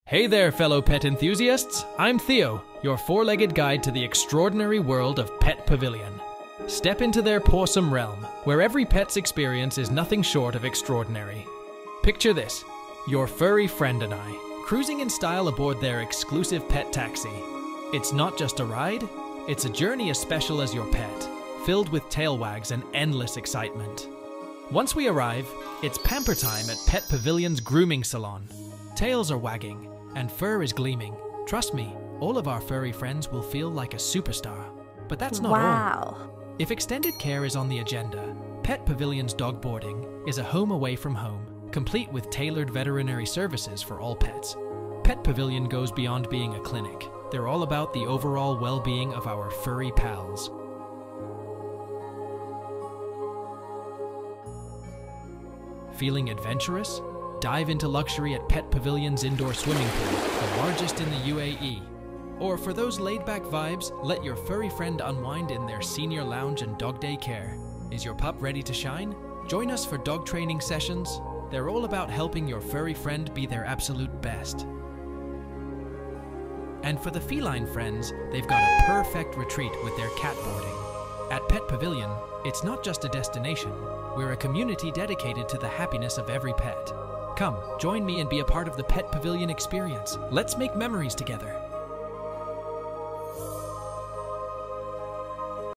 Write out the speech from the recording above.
Hey there, fellow pet enthusiasts! I'm Theo, your four-legged guide to the extraordinary world of Pet Pavilion. Step into their pawsome realm, where every pet's experience is nothing short of extraordinary. Picture this, your furry friend and I, cruising in style aboard their exclusive pet taxi. It's not just a ride, it's a journey as special as your pet, filled with tail wags and endless excitement. Once we arrive, it's pamper time at Pet Pavilion's grooming salon. Tails are wagging, and fur is gleaming. Trust me, all of our furry friends will feel like a superstar. But that's not all. If extended care is on the agenda, Pet Pavilion's dog boarding is a home away from home, complete with tailored veterinary services for all pets. Pet Pavilion goes beyond being a clinic. They're all about the overall well-being of our furry pals. Feeling adventurous? Dive into luxury at Pet Pavilion's indoor swimming pool, the largest in the UAE. Or for those laid-back vibes, let your furry friend unwind in their senior lounge and dog day care. Is your pup ready to shine? Join us for dog training sessions. They're all about helping your furry friend be their absolute best. And for the feline friends, they've got a perfect retreat with their cat boarding. At Pet Pavilion, it's not just a destination. We're a community dedicated to the happiness of every pet. Come, join me and be a part of the Pet Pavilion experience. Let's make memories together.